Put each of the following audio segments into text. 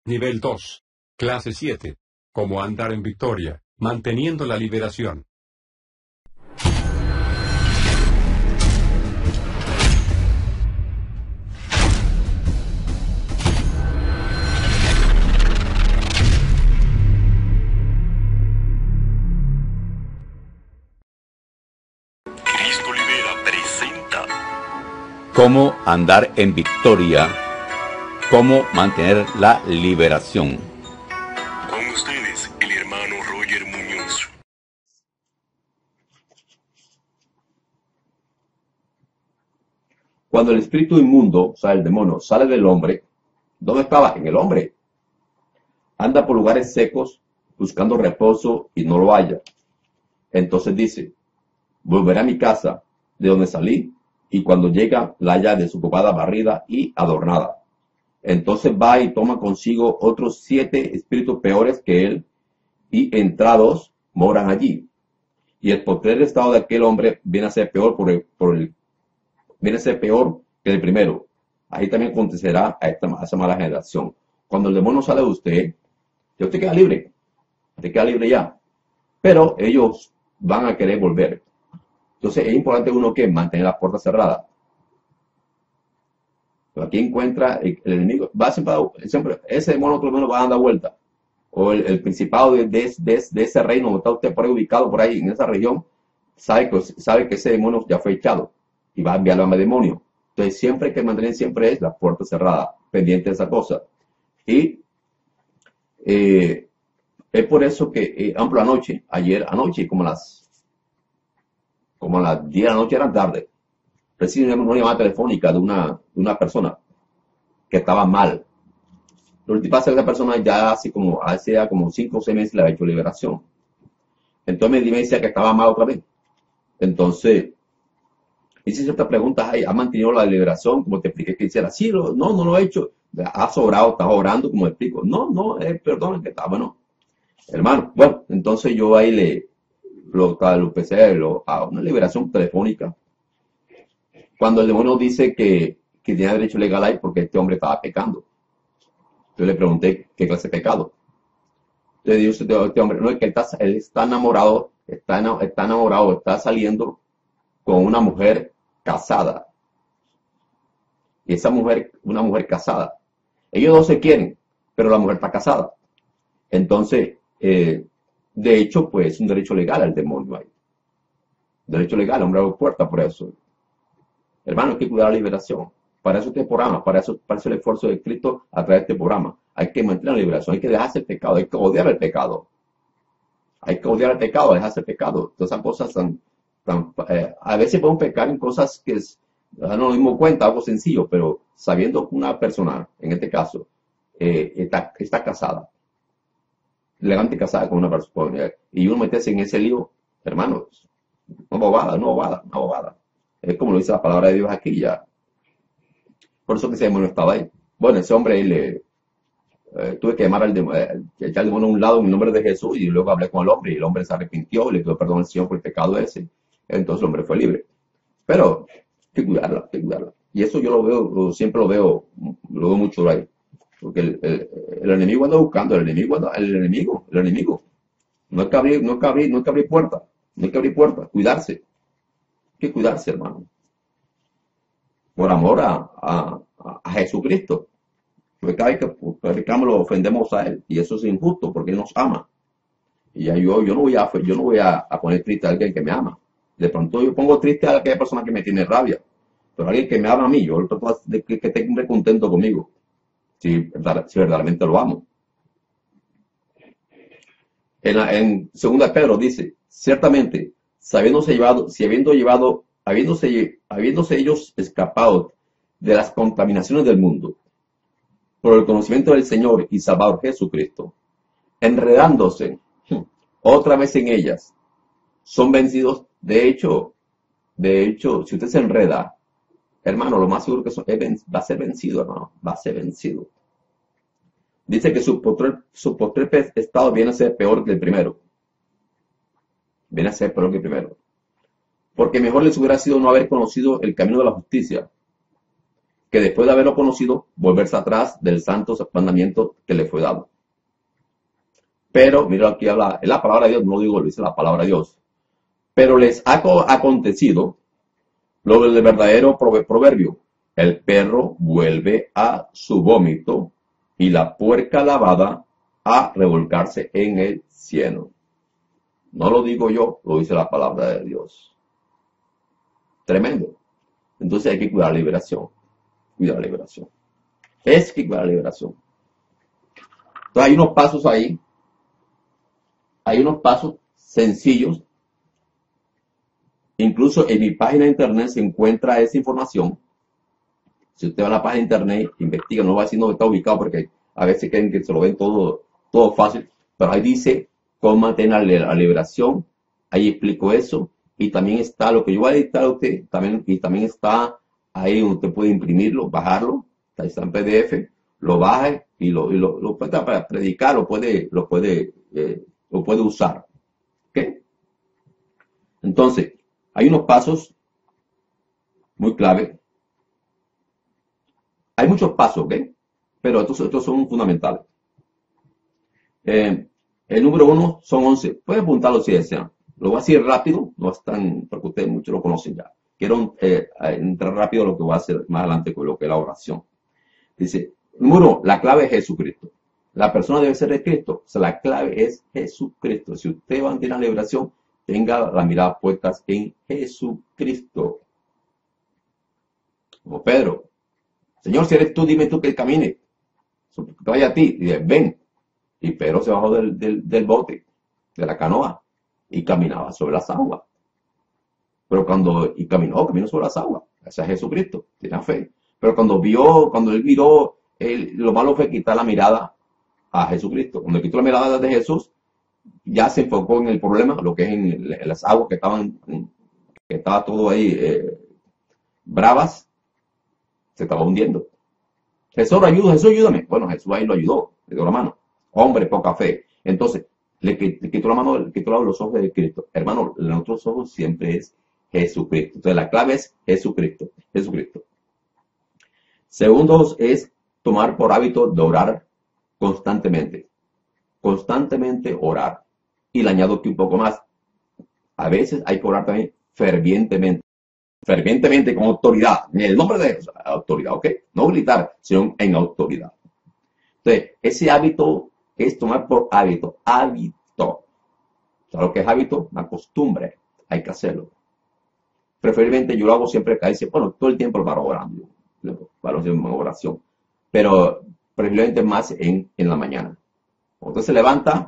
Nivel 2. Clase 7. Cómo andar en victoria, manteniendo la liberación. Cristo Libera presenta Cómo andar en victoria, cómo mantener la liberación. con ustedes el hermano Roger Muñoz. Cuando el espíritu inmundo, o sea, el demonio, sale del hombre, ¿dónde estaba? En el hombre. Anda por lugares secos, buscando reposo y no lo halla. Entonces dice, volveré a mi casa, de donde salí, y cuando llega la halla desocupada, barrida y adornada. Entonces va y toma consigo otros 7 espíritus peores que él, y entrados moran allí. Y el postrer estado de aquel hombre viene a ser peor viene a ser peor que el primero. Ahí también acontecerá a esa mala generación. Cuando el demonio sale de usted queda libre. Usted queda libre ya. Pero ellos van a querer volver. Entonces es importante uno que mantener las puertas cerradas. Pero aquí encuentra el enemigo. Va siempre, ese demonio por lo menos va a dar vuelta. O el principado de ese reino donde está usted por ahí ubicado, por ahí en esa región, sabe que ese demonio ya fue echado y va a enviarlo a demonio. Entonces siempre hay que mantener siempre es la puerta cerrada, pendiente de esa cosa. Y es por eso que, ayer anoche, como a las 10 de la noche, era tarde, recibí una llamada telefónica de una persona que estaba mal. Lo que pasa es que esa persona ya hace como 5 o 6 meses le había hecho liberación. Entonces me decía que estaba mal otra vez. Entonces, hice ciertas preguntas, ¿ha mantenido la liberación? Como te expliqué que hiciera. Sí, no lo he hecho. Ha sobrado, estás orando, como explico. No, perdón, que está bueno. Hermano, bueno, entonces yo ahí lo empecé a una liberación telefónica. Cuando el demonio dice que tenía derecho legal ahí porque este hombre estaba pecando. Yo le pregunté qué clase de pecado. Le digo este hombre, no, es que él está enamorado, está saliendo con una mujer casada. Y esa mujer, una mujer casada. Ellos dos se quieren, pero la mujer está casada. Entonces, de hecho, pues es un derecho legal al demonio ahí. Derecho legal, hombre abre puerta por eso. Hermano, hay que cuidar la liberación. Para eso este programa, para eso el esfuerzo de Cristo a través de este programa. Hay que mantener la liberación, hay que dejarse el pecado, hay que odiar el pecado. Hay que odiar el pecado, dejarse el pecado. Todas esas cosas a veces podemos pecar en cosas que no nos dimos cuenta, algo sencillo, pero sabiendo que una persona, en este caso, está casada, legalmente casada con una persona, y uno meterse en ese lío, hermanos, no bobada. Es como lo dice la palabra de Dios aquí ya. Por eso que ese demonio estaba ahí. Bueno, ese hombre tuve que llamar echar el demonio a un lado en el nombre de Jesús y luego hablé con el hombre y el hombre se arrepintió, le pidió perdón al Señor por el pecado ese. Entonces el hombre fue libre. Pero hay que cuidarla. Y eso yo siempre lo veo mucho ahí. Porque el enemigo anda buscando, el enemigo. No hay que abrir puertas, cuidarse. Hay que cuidarse, hermano. Por amor a Jesucristo. Porque cada vez que predicamos lo ofendemos a Él. Y eso es injusto porque Él nos ama. Y ya yo no voy a poner triste a alguien que me ama. De pronto yo pongo triste a aquella persona que me tiene rabia. Pero alguien que me ama a mí, yo lo trato de que esté contento conmigo. Si verdaderamente lo amo. En 2 Pedro dice, ciertamente, habiéndose ellos escapado de las contaminaciones del mundo, por el conocimiento del Señor y Salvador Jesucristo, enredándose otra vez en ellas, son vencidos. De hecho, si usted se enreda, hermano, lo más seguro que va a ser vencido, hermano, va a ser vencido. Dice que su postrer estado viene a ser peor que el primero. Porque mejor les hubiera sido no haber conocido el camino de la justicia, que después de haberlo conocido, volverse atrás del santo mandamiento que le fue dado. Pero, mira, aquí habla, es la palabra de Dios, no lo digo, lo dice la palabra de Dios. Pero les ha acontecido lo del verdadero proverbio. El perro vuelve a su vómito y la puerca lavada a revolcarse en el cieno. No lo digo yo, lo dice la palabra de Dios. Tremendo. Entonces hay que cuidar la liberación. Cuidar la liberación. Es que cuidar la liberación. Entonces hay unos pasos ahí. Hay unos pasos sencillos. Incluso en mi página de internet se encuentra esa información. Si usted va a la página de internet, investiga, no va a decir dónde está ubicado porque a veces creen que se lo ven todo fácil. Pero ahí dice cómo mantener la liberación. Ahí explico eso. Y también está lo que yo voy a dictar a usted. Y también está ahí donde usted puede imprimirlo, bajarlo. Está en PDF. Lo baja y lo puede para predicar, lo puede usar. ¿Ok? Entonces, hay unos pasos muy clave. Hay muchos pasos, ¿ok? Pero estos son fundamentales. El número 1 son 11. Pueden apuntarlo si desean. Lo voy a decir rápido, no es tan, porque ustedes muchos lo conocen ya. Quiero entrar rápido a lo que voy a hacer más adelante con lo que es la oración. Dice, número 1, la clave es Jesucristo. La persona debe ser de Cristo. O sea, la clave es Jesucristo. Si usted va a tener la liberación, tenga las miradas puestas en Jesucristo. Como Pedro. Señor, si eres tú, dime tú que camine. Que vaya a ti. Y dice, ven. Y Pedro se bajó del bote, de la canoa, y caminaba sobre las aguas. Pero caminó sobre las aguas. Ese es Jesucristo. Tenía fe. Pero cuando él miró, lo malo fue quitar la mirada a Jesucristo. Cuando quitó la mirada de Jesús, ya se enfocó en el problema, lo que es en las aguas que estaba todo ahí bravas, se estaba hundiendo. Jesús, ayúdame. Bueno, Jesús ahí lo ayudó, le dio la mano. Hombre, poca fe. Entonces, le quitó la mano, le quitó los ojos de Cristo. Hermano, nuestros ojos siempre es Jesucristo. Entonces, la clave es Jesucristo. Segundo es tomar por hábito de orar constantemente. Constantemente orar. Y le añado aquí un poco más. A veces hay que orar también fervientemente. Fervientemente, con autoridad. En el nombre de Jesús. Autoridad, ¿ok? No gritar, sino en autoridad. Entonces, ese hábito es tomar por hábito. Hábito. ¿Sabes lo que es hábito? Una costumbre. Hay que hacerlo. Preferiblemente yo lo hago siempre que dice, bueno, todo el tiempo lo paro orando. Para hacer una oración. Pero preferiblemente más en la mañana. Cuando usted se levanta,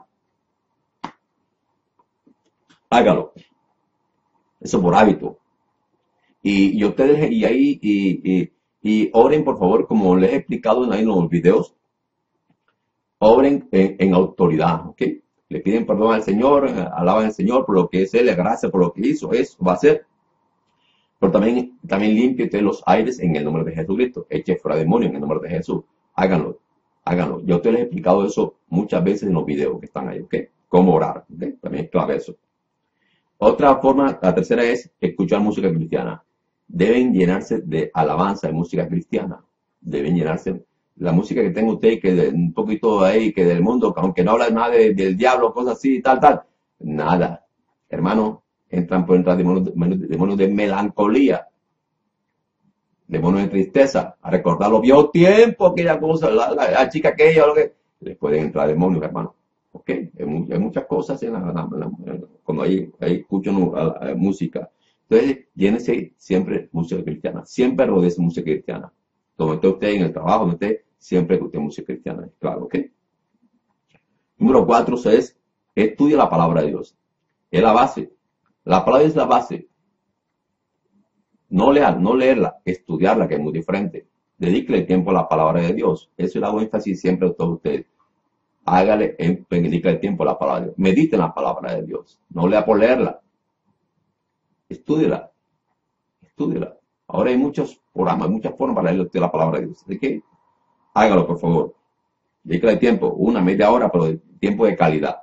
hágalo. Eso por hábito. Y ustedes, y oren, por favor, como les he explicado en los videos, oren en autoridad, ¿ok? Le piden perdón al Señor, alaban al Señor por lo que es Él, gracias por lo que hizo, eso va a ser. Pero también limpie usted los aires en el nombre de Jesucristo. Eche fuera demonios en el nombre de Jesús. Háganlo. Yo a ustedes les he explicado eso muchas veces en los videos que están ahí, ¿ok? Cómo orar, ¿ok? También es clave eso. Otra forma, la tercera es escuchar música cristiana. Deben llenarse de alabanza, de música cristiana. Deben llenarse. La música que tenga usted, que un poquito ahí, que del mundo, aunque no habla nada del diablo, cosas así, tal. Nada. Hermano, pueden entrar demonios de melancolía, demonios de tristeza, a recordar los viejos tiempos, aquella cosa, la chica aquella, lo que les pueden entrar demonios, hermano. ¿Ok? Hay muchas cosas cuando hay escuchan música. Entonces, llénese siempre música cristiana. Siempre rodece música cristiana. Donde esté usted en el trabajo, donde esté, siempre escuche música cristiana. Claro, ¿ok? Número 4 es, estudia la palabra de Dios. Es la base. La palabra es la base. No leerla, estudiarla, que es muy diferente. Dedíquele tiempo a la palabra de Dios. Eso le hago énfasis siempre a todos ustedes. Dedíquele tiempo a la palabra de Dios. Medite en la palabra de Dios. No lea por leerla. Estúdiela. Ahora hay muchos programas, muchas formas para leer la palabra de Dios. Así que hágalo, por favor. Dedíquele tiempo, media hora, pero tiempo de calidad.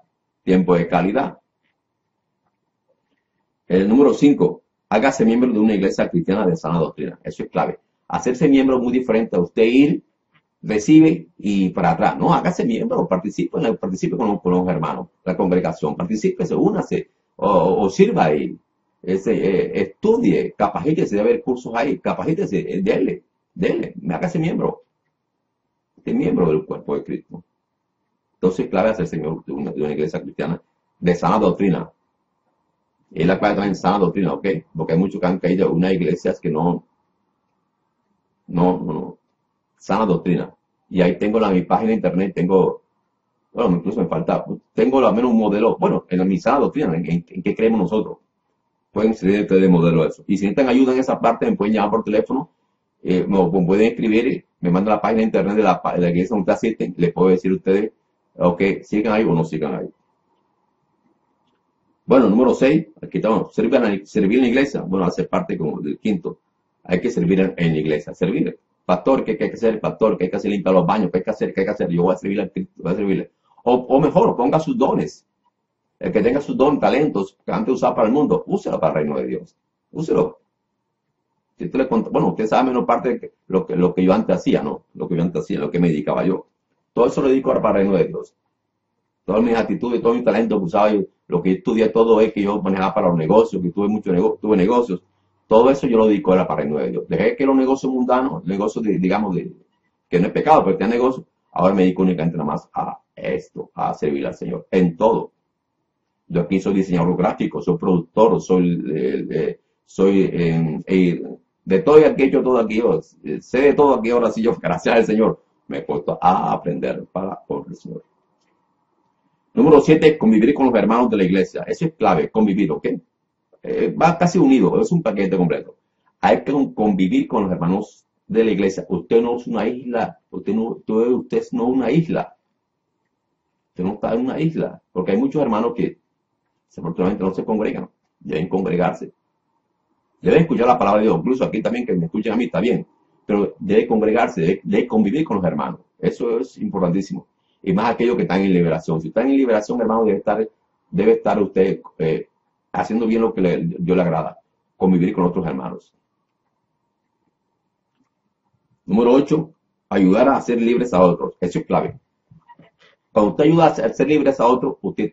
El número 5, hágase miembro de una iglesia cristiana de sana doctrina. Eso es clave. Hacerse miembro es muy diferente a usted ir, recibe y para atrás. No, hágase miembro, participe con los hermanos, la congregación, participe, únase o sirva ahí. Estudie, capacítese, debe haber cursos ahí, capacítese, dele, hágase miembro. Usted es miembro del cuerpo de Cristo. Entonces, clave es hacerse miembro de una iglesia cristiana de sana doctrina. Es la clave también en sana doctrina, ¿ok? Porque hay muchos que han caído en unas iglesias que no, sana doctrina. Y ahí tengo mi página de internet, bueno, incluso me falta, tengo al menos un modelo, bueno, en mi sana doctrina, en qué creemos nosotros. Pueden servir ustedes de modelo de eso. Y si necesitan ayuda en esa parte, me pueden llamar por teléfono, me pueden escribir, me mandan la página de internet de la iglesia donde asisten, les puedo decir a ustedes, ok, sigan ahí o no sigan ahí. Bueno, número 6, aquí estamos, servir en la iglesia, bueno, hace parte como del quinto, hay que servir en la iglesia, servir. Pastor, ¿qué hay que hacer? Pastor, ¿qué hay que hacer? Limpiar los baños, ¿qué hay que hacer? ¿Qué hay que hacer? Yo voy a servirle a Cristo, voy a servirle. O mejor, ponga sus dones. El que tenga sus dones, talentos, que antes usaba para el mundo, úselo para el reino de Dios. Úselo. Si usted bueno, usted sabe menos parte de lo que yo antes hacía, ¿no? Lo que yo antes hacía, lo que me dedicaba yo. Todo eso lo dedico ahora para el reino de Dios. Todas mis actitudes, todo mi talento que usaba yo, lo que estudié, todo es que yo manejaba para los negocios, que tuve negocios. Todo eso yo lo dedico ahora para el reino de Dios. Dejé que los negocios mundanos, negocios que no es pecado, pero tiene negocios, ahora me dedico únicamente nada más a esto, a servir al Señor, en todo. Yo aquí soy diseñador gráfico, soy productor, soy de todo y aquí he hecho todo aquí, sé de todo aquí ahora sí yo, gracias al Señor, me he puesto a aprender por el Señor. Número 7, convivir con los hermanos de la iglesia. Eso es clave, convivir, ¿ok? Va casi unido, es un paquete completo. Hay que convivir con los hermanos de la iglesia. Usted no es una isla, usted no es una isla. Usted no está en una isla, porque hay muchos hermanos que desafortunadamente no se congregan, deben congregarse. Deben escuchar la palabra de Dios, incluso aquí también que me escuchen a mí, está bien, pero debe congregarse, debe convivir con los hermanos. Eso es importantísimo. Y más aquellos que están en liberación. Si están en liberación, hermano, debe estar usted haciendo bien lo que Dios le agrada, convivir con otros hermanos. Número 8, ayudar a ser libres a otros. Eso es clave. Cuando usted ayuda a ser libres a otros, usted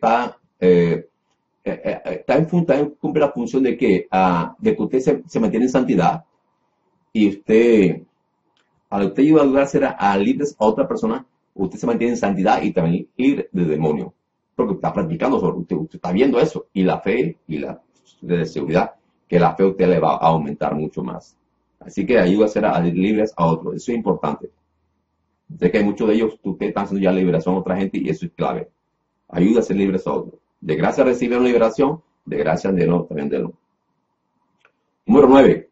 cumple la función de que usted se mantiene en santidad y al usted ayudar a ser libres a otra persona, usted se mantiene en santidad y también libre de demonio. Porque está practicando sobre usted está viendo eso. Y la fe y la de seguridad, que la fe usted le va a aumentar mucho más. Así que ayuda a ser libres a otros. Eso es importante. Sé que hay muchos de ellos, ustedes están haciendo ya liberación a otra gente y eso es clave. Ayuda a ser libres a otros. De gracia recibieron liberación, de gracia denlo, también denlo. Número 9.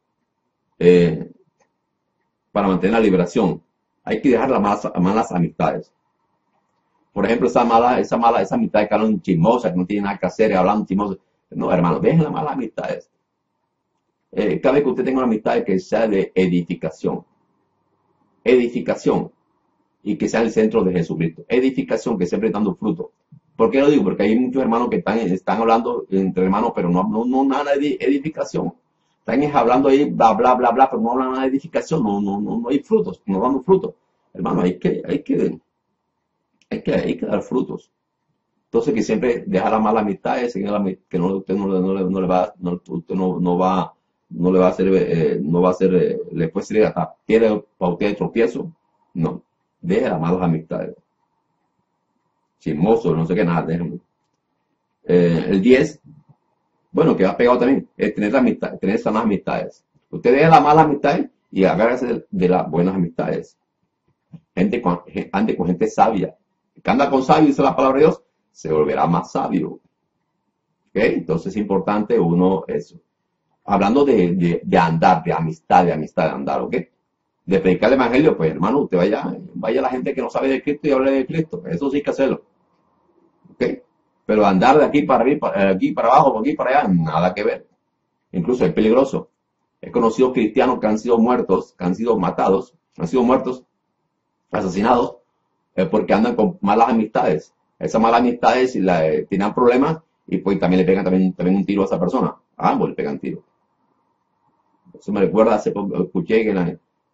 Para mantener la liberación, hay que dejar las malas amistades. Por ejemplo, esa amistad que hablan chismosa, que no tiene nada que hacer, hablando chismosa. No, hermano, dejen las malas amistades. Cada vez que usted tenga una amistad que sea de edificación. Edificación. Y que sea el centro de Jesucristo. Edificación, que siempre dando fruto. ¿Por qué lo digo? Porque hay muchos hermanos que están hablando entre hermanos, pero no nada de edificación. Están hablando ahí, bla, bla, bla, bla, pero no hablan nada de edificación. No hay frutos, no damos frutos. Hermano, hay que dar frutos. Entonces, que siempre deja la mala amistad, que usted no le va a hacer, le puede ser hasta piedra para usted de tropiezo. No, deje las malas amistades. Chismoso, no sé qué nada, déjenme. El 10, bueno, que va pegado también, es tener sanas amistades. Usted deja las malas amistades y agárrese de las buenas amistades. Ande con gente sabia. Que anda con sabio, dice la palabra de Dios, se volverá más sabio. ¿Ok? Entonces es importante eso. Hablando de andar, de amistad, ¿ok? De predicar el evangelio, pues hermano, usted vaya a la gente que no sabe de Cristo y hable de Cristo. Eso sí hay que hacerlo. ¿Ok? Pero andar de aquí para aquí para abajo, por aquí para allá, nada que ver. Incluso es peligroso. He conocido cristianos que han sido muertos, que han sido matados, han sido muertos, asesinados, porque andan con malas amistades. Esas malas amistades tienen problemas y pues también le pegan también un tiro a esa persona. A ambos le pegan tiro. Eso me recuerda, hace poco escuché que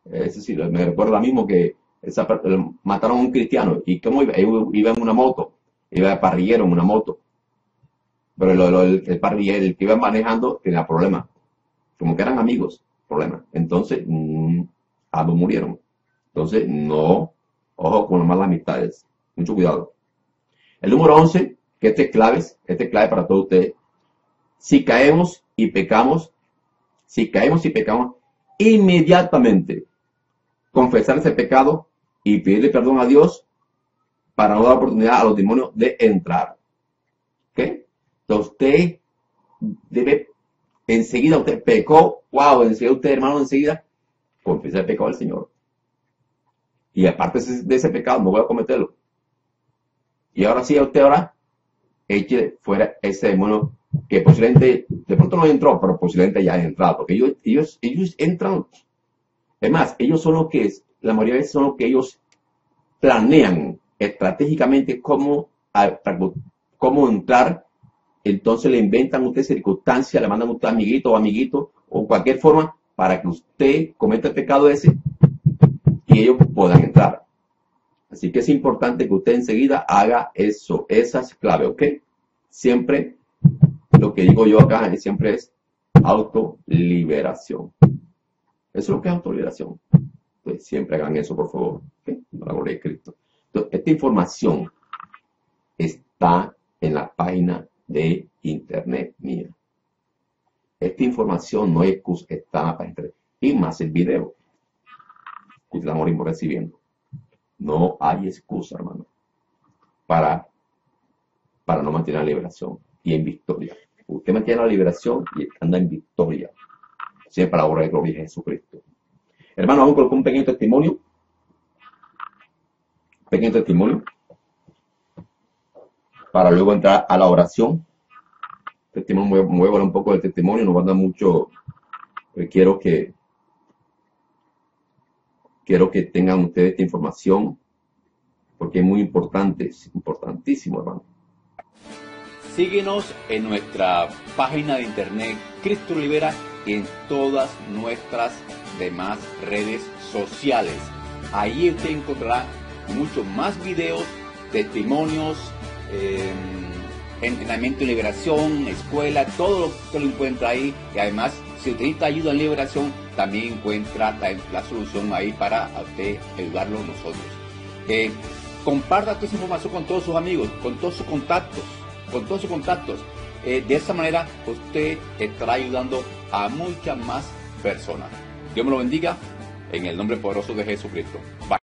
Es decir, me recuerda mismo que mataron a un cristiano. ¿Y cómo iba? Iba en una moto. Iba de parrillero en una moto. Pero el parrillero, el que iba manejando, tenía problemas. Como que eran amigos, problemas. Entonces, ambos murieron. Entonces, no, ojo con las malas amistades. Mucho cuidado. El número 11, que este es clave para todos ustedes. Si caemos y pecamos, inmediatamente confesar ese pecado y pedirle perdón a Dios para no dar oportunidad a los demonios de entrar. ¿Ok? Entonces usted debe, enseguida usted pecó, wow, enseguida usted, hermano, enseguida confiesa el pecado al Señor. Y aparte de ese pecado, no voy a cometerlo. Y ahora sí, usted ahora eche fuera ese demonio que posiblemente, de pronto no entró, pero posiblemente ya ha entrado, porque ellos entran. Es más, ellos son los que, la mayoría de veces son los que ellos planean estratégicamente cómo entrar. Entonces le inventan a usted circunstancias, le mandan a usted amiguito o cualquier forma para que usted cometa el pecado ese y ellos puedan entrar. Así que es importante que usted enseguida haga eso. Esa es clave, ¿ok? Siempre lo que digo yo acá siempre es autoliberación. Eso es lo que es autoliberación. Entonces, siempre hagan eso, por favor. ¿Okay? Para la gloria de Cristo. Entonces, esta información está en la página de internet mía. Esta información no es excusa, está en la página de internet. Y más el video que la morimos recibiendo. No hay excusa, hermano, para no mantener la liberación y en victoria. Usted mantiene la liberación y anda en victoria. Siempre para la obra de gloria de Jesucristo. Hermano, vamos a colocar un pequeño testimonio. Para luego entrar a la oración. Testimonio, me voy a hablar un poco del testimonio, no va a dar mucho. Quiero que tengan ustedes esta información, porque es muy importante, es importantísimo, hermano. Síguenos en nuestra página de internet Cristo Libera y en todas nuestras demás redes sociales. Ahí usted encontrará muchos más videos, testimonios, entrenamiento en liberación, escuela, todo lo que lo encuentra ahí. Y además, si usted necesita ayuda en liberación, también encuentra la solución ahí para usted ayudarlo nosotros. Comparta toda esa información con todos sus amigos, con todos sus contactos. De esa manera usted estará ayudando a muchas más personas. Dios me lo bendiga en el nombre poderoso de Jesucristo. Bye.